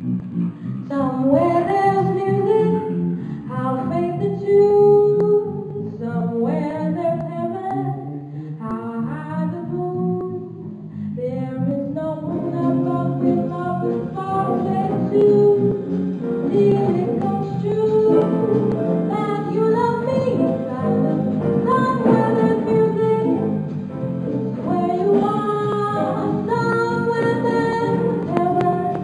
Somewhere there's music, how faith the tune. Somewhere there's heaven, how high the moon. There is no moon above with love is far away too. Till it comes true that you love me, I love you. Somewhere there's music, where you are. Somewhere there's heaven.